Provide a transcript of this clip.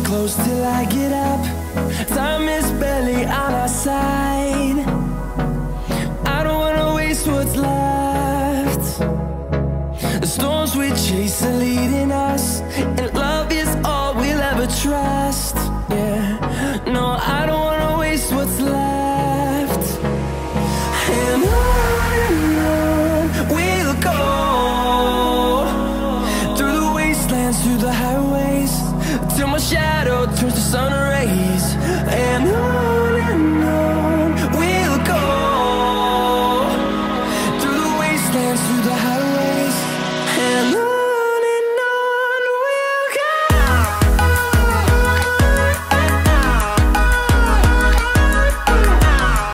close till I get up. Time is barely on our side. I don't wanna waste what's left. The storms we chase are leading